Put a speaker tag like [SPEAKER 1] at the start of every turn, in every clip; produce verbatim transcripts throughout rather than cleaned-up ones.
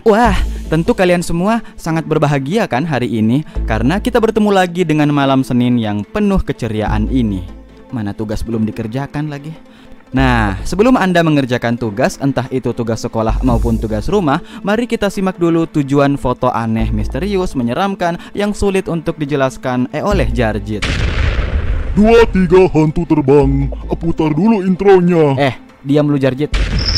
[SPEAKER 1] Wah, tentu kalian semua sangat berbahagia kan hari ini, karena kita bertemu lagi dengan malam Senin yang penuh keceriaan ini. Mana tugas belum dikerjakan lagi. Nah, sebelum Anda mengerjakan tugas, entah itu tugas sekolah maupun tugas rumah, mari kita simak dulu tujuan foto aneh, misterius, menyeramkan, yang sulit untuk dijelaskan eh oleh Jarjit.
[SPEAKER 2] Dua tiga hantu terbang. Putar dulu intronya.
[SPEAKER 1] Eh, diam lu Jarjit.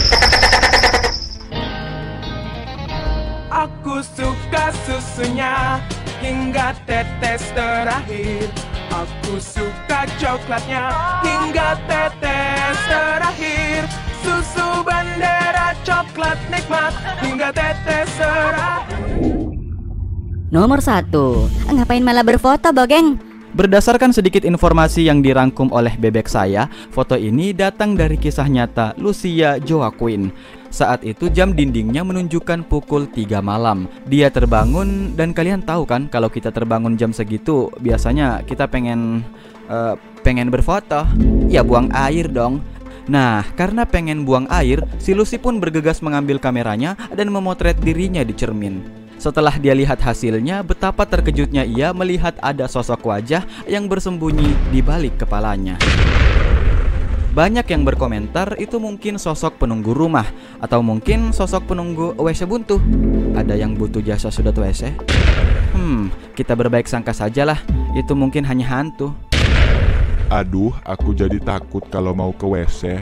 [SPEAKER 3] Aku suka susunya hingga tetes terakhir. Aku suka coklatnya hingga tetes terakhir. Susu bendera coklat nikmat hingga tetes terakhir.
[SPEAKER 4] Nomor satu, ngapain malah berfoto, Bogeng?
[SPEAKER 1] Berdasarkan sedikit informasi yang dirangkum oleh bebek saya, foto ini datang dari kisah nyata Lucia Joaquin. Saat itu jam dindingnya menunjukkan pukul tiga malam. Dia terbangun dan kalian tahu kan kalau kita terbangun jam segitu biasanya kita pengen uh, pengen berfoto. Ya buang air dong. Nah, karena pengen buang air, si Lucy pun bergegas mengambil kameranya dan memotret dirinya di cermin. Setelah dia lihat hasilnya, betapa terkejutnya ia melihat ada sosok wajah yang bersembunyi di balik kepalanya. Banyak yang berkomentar itu mungkin sosok penunggu rumah, atau mungkin sosok penunggu W C buntu. Ada yang butuh jasa sudut W C? Hmm, kita berbaik sangka sajalah, itu mungkin hanya hantu.
[SPEAKER 2] Aduh, aku jadi takut kalau mau ke W C.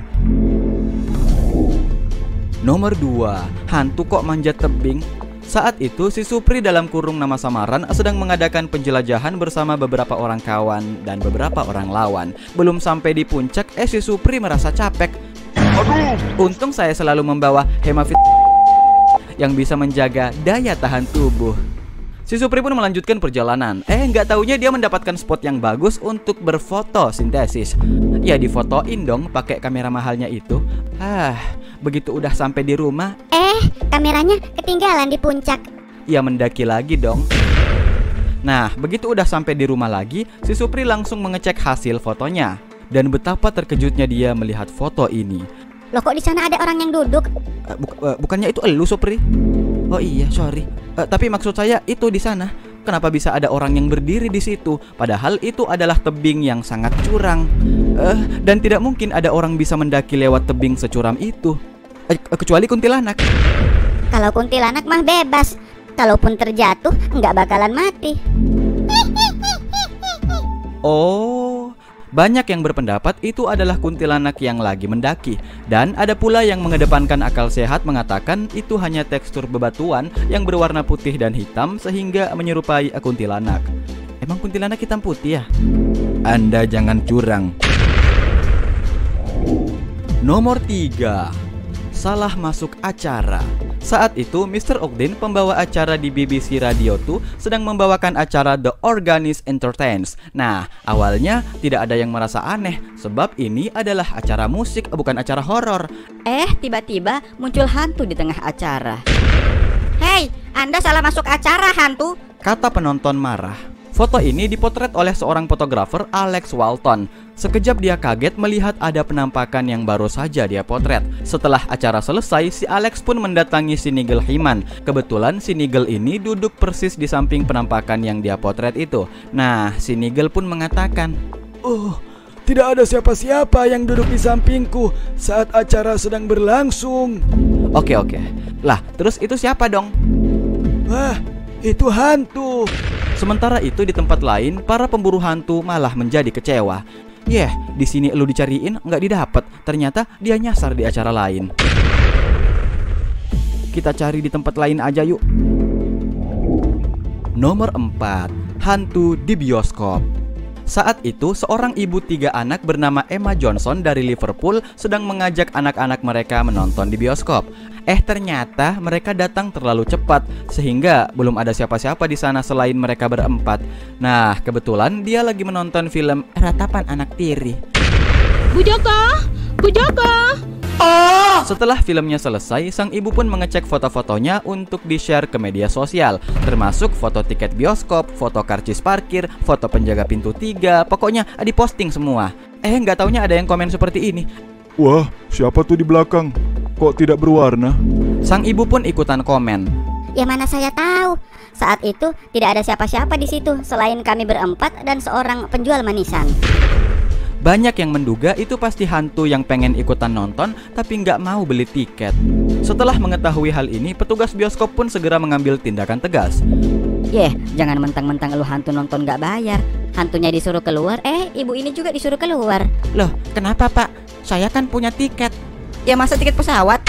[SPEAKER 1] Nomor dua, hantu kok manjat tebing? Saat itu si Supri dalam kurung nama samaran sedang mengadakan penjelajahan bersama beberapa orang kawan dan beberapa orang lawan. Belum sampai di puncak, eh si Supri merasa capek.
[SPEAKER 2] Aduh!
[SPEAKER 1] Untung saya selalu membawa hemavit yang bisa menjaga daya tahan tubuh. Si Supri pun melanjutkan perjalanan. Eh nggak taunya dia mendapatkan spot yang bagus untuk berfoto sintesis. Ya difotoin dong pakai kamera mahalnya itu. Ah, begitu udah sampai di rumah,
[SPEAKER 4] Eh, kameranya ketinggalan di puncak.
[SPEAKER 1] ya mendaki lagi dong. Nah, begitu udah sampai di rumah lagi, si Supri langsung mengecek hasil fotonya. Dan betapa terkejutnya dia melihat foto ini.
[SPEAKER 4] Loh kok di sana ada orang yang duduk?
[SPEAKER 1] Uh, buk uh, bukannya itu elu Supri? Oh iya, sorry. Uh, tapi maksud saya itu di sana. Kenapa bisa ada orang yang berdiri di situ? Padahal itu adalah tebing yang sangat curam. Uh, dan tidak mungkin ada orang bisa mendaki lewat tebing securam itu. Uh, kecuali kuntilanak.
[SPEAKER 4] Kalau kuntilanak mah bebas. Kalaupun terjatuh nggak bakalan mati.
[SPEAKER 1] Oh, banyak yang berpendapat itu adalah kuntilanak yang lagi mendaki. Dan ada pula yang mengedepankan akal sehat mengatakan itu hanya tekstur bebatuan yang berwarna putih dan hitam sehingga menyerupai kuntilanak. Emang kuntilanak hitam putih ya? Anda jangan curang. Nomor tiga, salah masuk acara. Saat itu mister Ogden, pembawa acara di B B C Radio dua, sedang membawakan acara The Organist Entertains. Nah, awalnya tidak ada yang merasa aneh, sebab ini adalah acara musik, bukan acara horor.
[SPEAKER 4] Eh, tiba-tiba muncul hantu di tengah acara. Hei, Anda salah masuk acara, hantu,
[SPEAKER 1] kata penonton marah. Foto ini dipotret oleh seorang fotografer, Alex Walton. Sekejap dia kaget melihat ada penampakan yang baru saja dia potret. Setelah acara selesai, si Alex pun mendatangi si Nigel Himan. Kebetulan si Nigel ini duduk persis di samping penampakan yang dia potret itu. Nah, si Nigel pun mengatakan,
[SPEAKER 5] "Oh, tidak ada siapa-siapa yang duduk di sampingku saat acara sedang berlangsung."
[SPEAKER 1] Oke oke. Lah, terus itu siapa dong?
[SPEAKER 5] Wah, itu hantu.
[SPEAKER 1] Sementara itu di tempat lain, para pemburu hantu malah menjadi kecewa. Yeh, di sini lu dicariin nggak didapat. Ternyata dia nyasar di acara lain. Kita cari di tempat lain aja yuk. Nomor empat, hantu di bioskop. Saat itu seorang ibu tiga anak bernama Emma Johnson dari Liverpool sedang mengajak anak-anak mereka menonton di bioskop. Eh ternyata mereka datang terlalu cepat sehingga belum ada siapa-siapa di sana selain mereka berempat. Nah, kebetulan dia lagi menonton film Ratapan Anak Tiri.
[SPEAKER 6] Bu Joko, Bu Joko.
[SPEAKER 1] Oh! Setelah filmnya selesai, sang ibu pun mengecek foto-fotonya untuk di-share ke media sosial, termasuk foto tiket bioskop, foto karcis parkir, foto penjaga pintu tiga, pokoknya diposting semua. Eh, nggak taunya ada yang komen seperti ini.
[SPEAKER 2] Wah, siapa tuh di belakang? Kok tidak berwarna?
[SPEAKER 1] Sang ibu pun ikutan komen.
[SPEAKER 4] Ya mana saya tahu. Saat itu tidak ada siapa-siapa di situ selain kami berempat dan seorang penjual manisan.
[SPEAKER 1] Banyak yang menduga itu pasti hantu yang pengen ikutan nonton tapi nggak mau beli tiket. Setelah mengetahui hal ini, petugas bioskop pun segera mengambil tindakan tegas.
[SPEAKER 4] Yeh, jangan mentang-mentang lu hantu nonton nggak bayar. Hantunya disuruh keluar, eh ibu ini juga disuruh keluar.
[SPEAKER 1] Loh, kenapa pak? Saya kan punya tiket.
[SPEAKER 4] Ya masa tiket pesawat?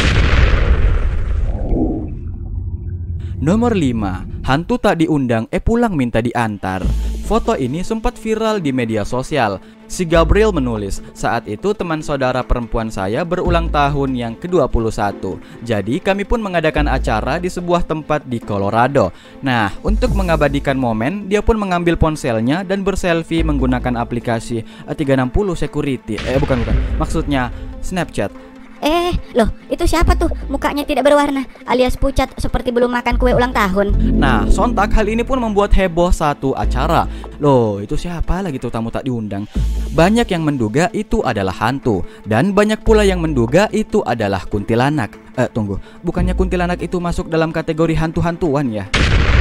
[SPEAKER 1] Nomor lima. Hantu tak diundang, eh pulang minta diantar. Foto ini sempat viral di media sosial. Si Gabriel menulis, saat itu teman saudara perempuan saya berulang tahun yang ke dua puluh satu. Jadi kami pun mengadakan acara di sebuah tempat di Colorado. Nah, untuk mengabadikan momen, dia pun mengambil ponselnya dan berselfie menggunakan aplikasi tiga enam nol security. Eh bukan bukan, maksudnya Snapchat.
[SPEAKER 4] Eh, loh, itu siapa tuh? Mukanya tidak berwarna, alias pucat seperti belum makan kue ulang tahun.
[SPEAKER 1] Nah, sontak hal ini pun membuat heboh satu acara. Loh, itu siapa lagi tuh tamu tak diundang? Banyak yang menduga itu adalah hantu, dan banyak pula yang menduga itu adalah kuntilanak. Eh, tunggu, bukannya kuntilanak itu masuk dalam kategori hantu-hantuan ya?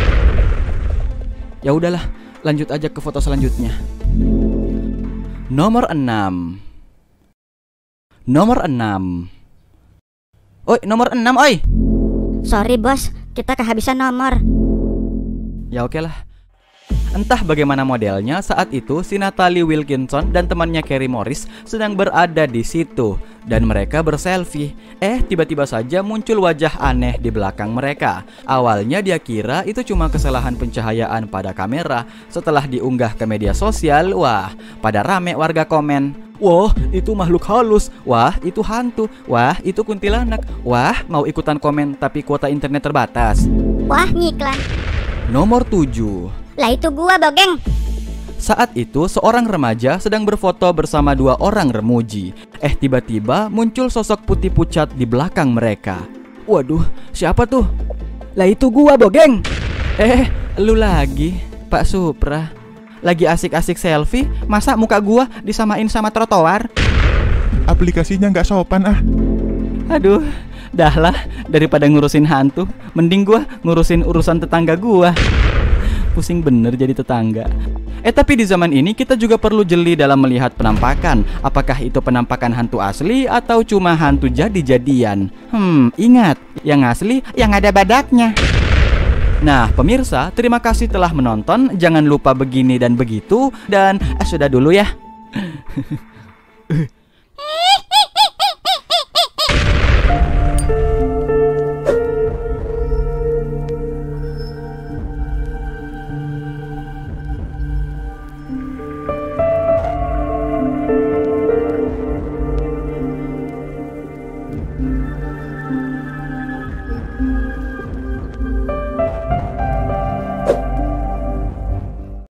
[SPEAKER 1] Ya udahlah, lanjut aja ke foto selanjutnya. Nomor enam. Nomor enam. Oi, nomor enam, oi.
[SPEAKER 4] Sorry bos, kita kehabisan nomor.
[SPEAKER 1] Ya oke lah. Entah bagaimana modelnya, saat itu si Natalie Wilkinson dan temannya Carrie Morris sedang berada di situ dan mereka berselfie. Eh, tiba-tiba saja muncul wajah aneh di belakang mereka. Awalnya dia kira itu cuma kesalahan pencahayaan pada kamera. Setelah diunggah ke media sosial, wah, pada rame warga komen. Wah, itu makhluk halus. Wah, itu hantu. Wah, itu kuntilanak. Wah, mau ikutan komen tapi kuota internet terbatas.
[SPEAKER 4] Wah, ngiklan.
[SPEAKER 1] Nomor tujuh.
[SPEAKER 4] Lah itu gua, Bogeng.
[SPEAKER 1] Saat itu seorang remaja sedang berfoto bersama dua orang remuji. Eh, tiba-tiba muncul sosok putih pucat di belakang mereka. Waduh, siapa tuh? Lah itu gua, Bogeng. Eh, lu lagi, Pak Supra. Lagi asik-asik selfie, masa muka gua disamain sama trotoar?
[SPEAKER 2] Aplikasinya nggak sopan ah.
[SPEAKER 1] Aduh, dah lah, daripada ngurusin hantu, mending gua ngurusin urusan tetangga gua. Pusing bener jadi tetangga. Eh tapi di zaman ini kita juga perlu jeli dalam melihat penampakan. Apakah itu penampakan hantu asli atau cuma hantu jadi-jadian? Hmm, ingat, yang asli yang ada badaknya. Nah pemirsa, terima kasih telah menonton. Jangan lupa begini dan begitu. Dan eh, sudah dulu ya.